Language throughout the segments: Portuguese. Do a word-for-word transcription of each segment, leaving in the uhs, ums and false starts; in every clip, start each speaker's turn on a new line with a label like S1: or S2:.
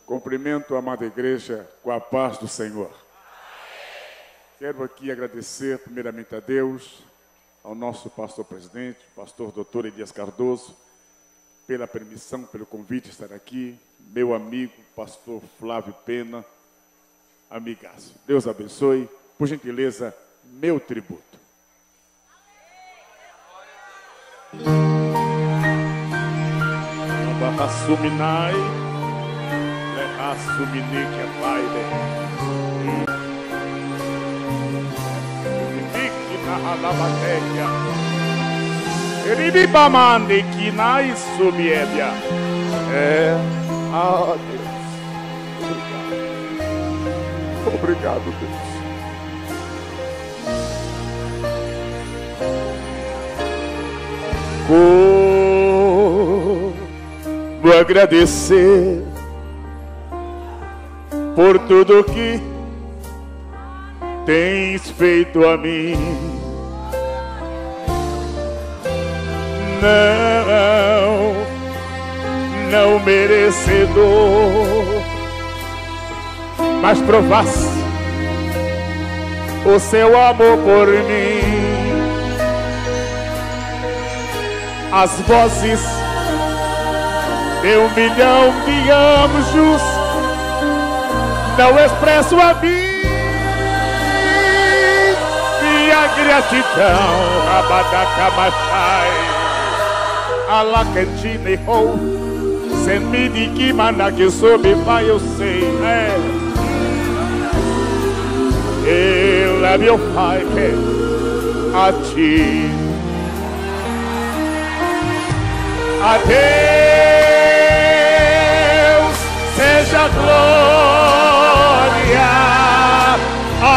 S1: Cumprimento a amada igreja com a paz do Senhor. Quero aqui agradecer primeiramente a Deus, ao nosso pastor presidente, pastor doutor Elias Cardoso, pela permissão, pelo convite de estar aqui, meu amigo, pastor Flávio Pena, amigaço. Deus abençoe, por gentileza, meu tributo. Suminai, Suminique é pai de na halabateia, Eribamande que na subiébia. É, ah Deus, obrigado, obrigado Deus. Como agradecer por tudo que tens feito a mim. Não, não merecedor, mas provaste o seu amor por mim. As vozes de um milhão de anjos não expresso a mim minha gratidão. Rabadacamachai, Alacantina e Rou, Semini que mana que soube vai, eu sei, é. Ele é meu pai, a ti. A Deus seja glória, a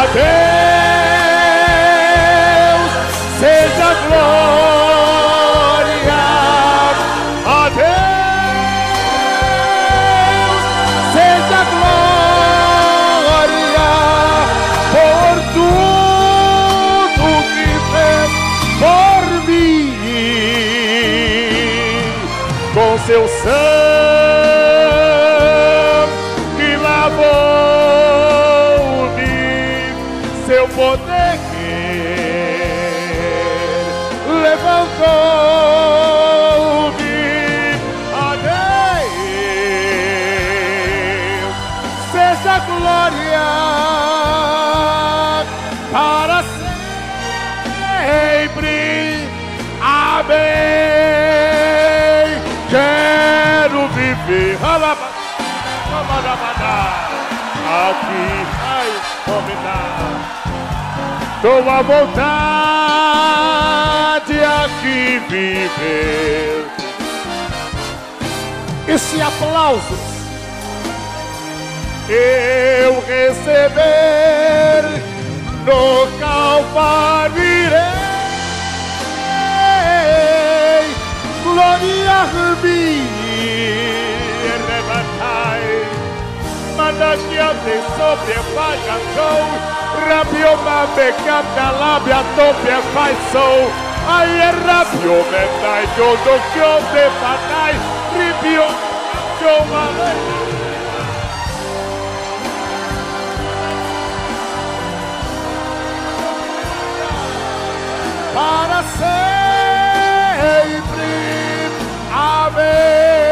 S1: Deus seja glória, a Deus seja glória por tudo que fez por mim. Com seu sangue lavou-me, seu poder levantou-me. A Deus seja glória para sempre. Amém. Quero viver aqui, ai, dominar. Tô à vontade aqui viver. Esse aplauso eu receber no Calvário irei. Glória a mim, levantai, manda que a te sobre paga sou, rabioma becata lábia tope faz sou, aí é rabioma dai todo que eu te patai, ribio, choma para sempre. Amém.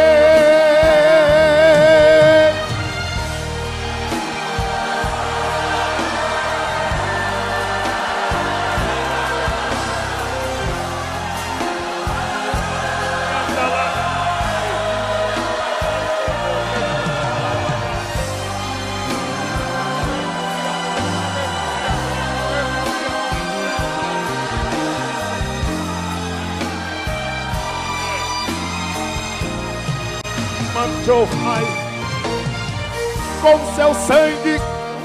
S1: Manchou Pai com seu sangue,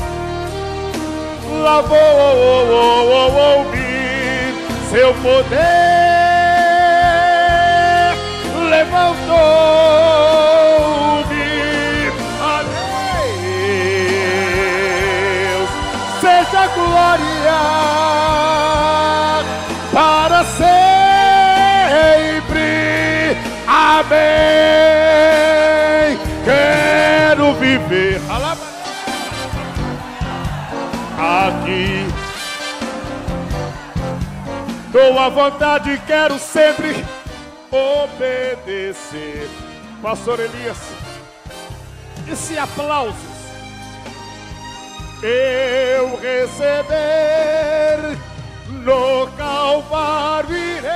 S1: lavou-me, seu poder levantou-me. A Deus seja glória para sempre. Amém. Quero quero viver aqui. Dou a vontade, quero sempre obedecer. Pastor Elias, esse aplausos eu receber no Calvário irei.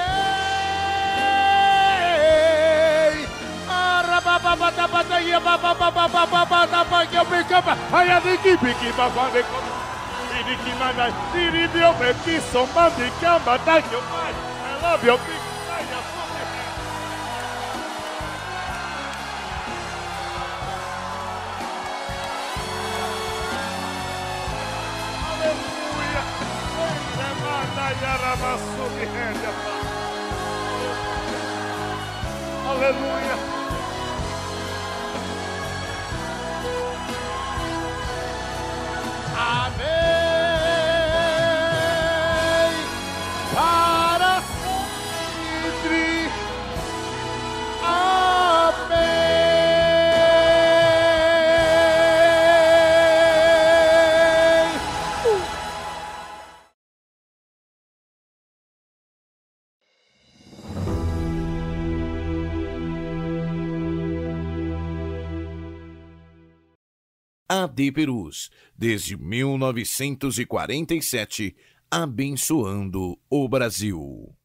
S1: Aleluia. Amém. Para sempre. Amém.
S2: A D Perus, desde mil novecentos e quarenta e sete, abençoando o Brasil.